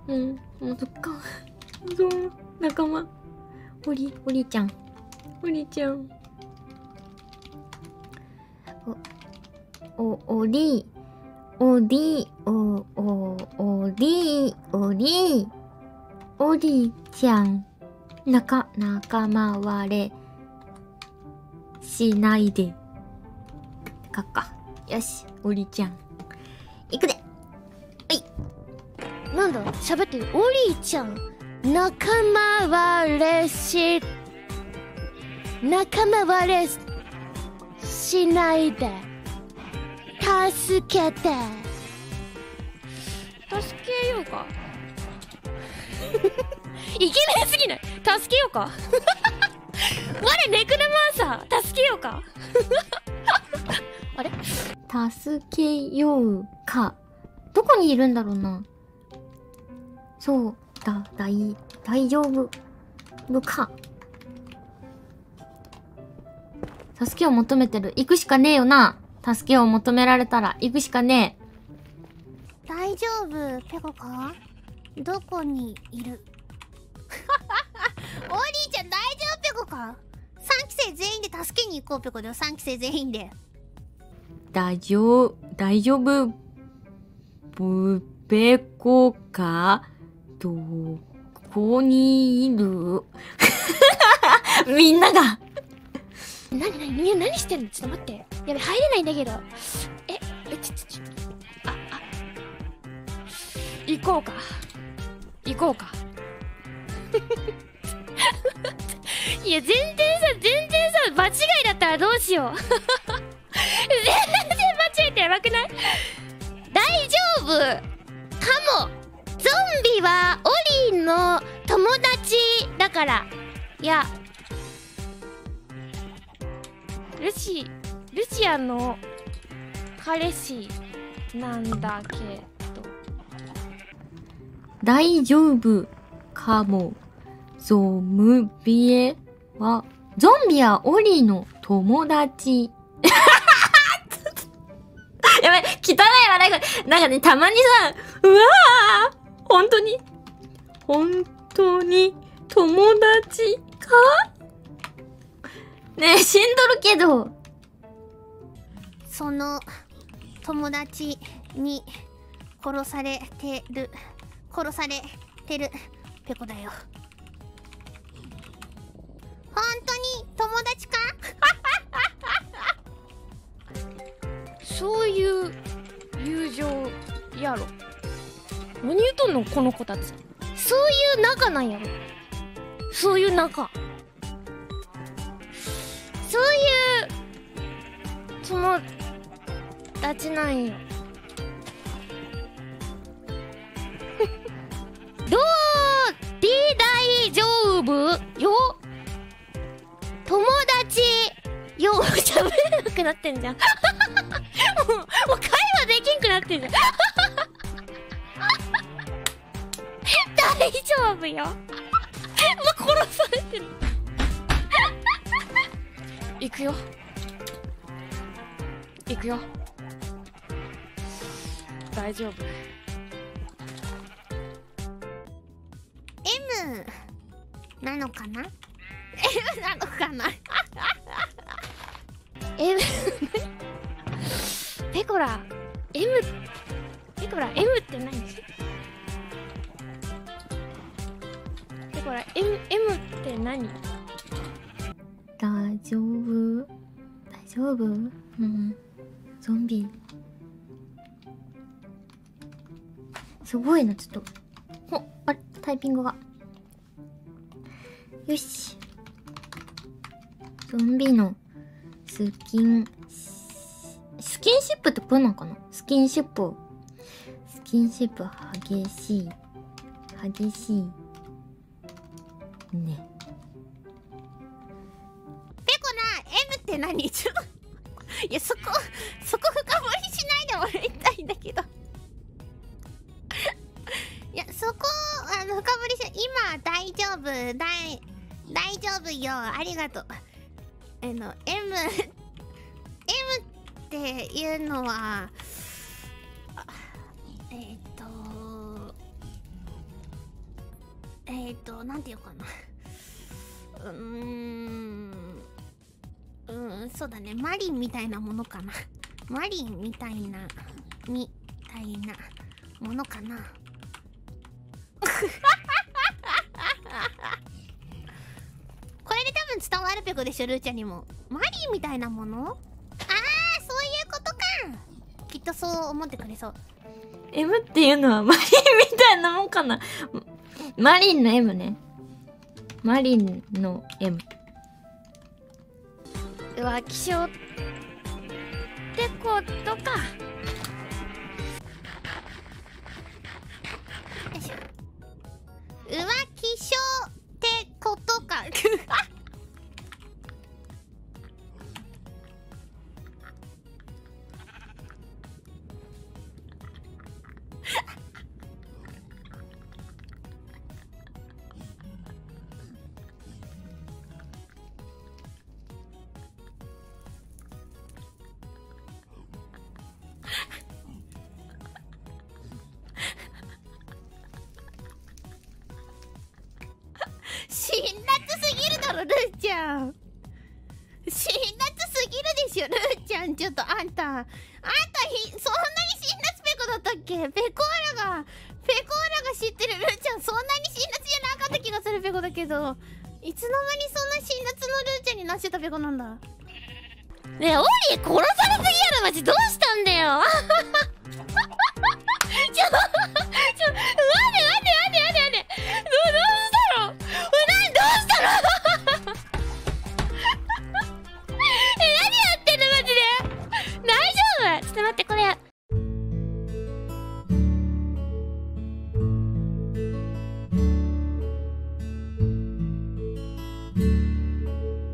うん、もうそっか。そう、仲間。おりちゃん。おりちゃん。おりちゃん。仲間割れしないで。かっか。よし、おりちゃん。いくで。はい。 なんだ、喋ってる。おりちゃん。仲間割れしないで。助けて。助けようか。いけないすぎない。助けようか。我ネクロマンサー、助けようか。あれ？ 助けようか。どこにいるんだろうな。そう、大丈夫か。助けを求めてる。行くしかねえよな。助けを求められたら行くしかねえ。大丈夫、ペコか？どこにいる？お兄ちゃん大丈夫ペコか？3期生全員で助けに行こうペコだよ。3期生全員で。 大丈夫、ペコか？どこにいる？みんなが。 何してんの？ちょっと待って。やべ、入れないんだけど。行こうか。いや、全然さ、間違いだったらどうしよう。全然間違えてやばくない？大丈夫かも。ゾンビはオリンの友達だから。いや、ルシアの彼氏なんだけど。 大丈夫かも。ゾンビはオリの友達。やばい、汚い笑いが、なんかね、たまにさ、うわー、本当に友達か？ねえ、死んどるけど。 その友達に殺されてるペコだよ。本当に友達か？そういう友情やろ。何言うとんのこの子たち。そういう仲なんやろ。そういう仲。そういう友達なんよ。どうで大丈夫よ。友達よ。喋れなくなってんじゃん。もう会話できんくなってんじゃん。大丈夫よ。もう殺されてる。行くよ。大丈夫。M なのかな？ M なのかな？M ペコラ M って何？ペコラ M って何？ 大丈夫？うん。ゾンビ。すごいな、ちょっと。あれ、タイピングが。よし。ゾンビのスキンシップってこれなんかな？スキンシップ激しい。ね。 ペコな M って何？ちょっといや、そこ深掘りしないでもらいたいんだけど。いや、そこ深掘りし、今大丈夫大丈夫よ。ありがとう。M っていうのはなんていうかな。そうだね。マリンみたいなものかな。マリンみたいな、ものかな。これで多分伝わるぺこでしょ、ルーちゃんにも。マリンみたいなもの？ああ、そういうことか。きっとそう思ってくれそう。 M っていうのはマリンみたいなもんかな。マリンの M ね。マリンの M。 浮気症ってことか。よいしょ。浮気症ってことか。辛辣すぎるだろ、ルーちゃん。辛辣すぎるでしょ、ルーちゃん。ちょっとあんたそんなに辛辣ペコだったっけ？ペコーラが知ってるルーちゃん、そんなに辛辣じゃなかった気がするペコだけど、いつの間にそんな辛辣のルーちゃんになっちゃったペコなんだ。ねえ、オーリー殺されすぎやろ、マジ。どうしたんだよ。待って。どうしたの？どうしたの？何やってんのマジで。大丈夫？ちょっと待って、これ。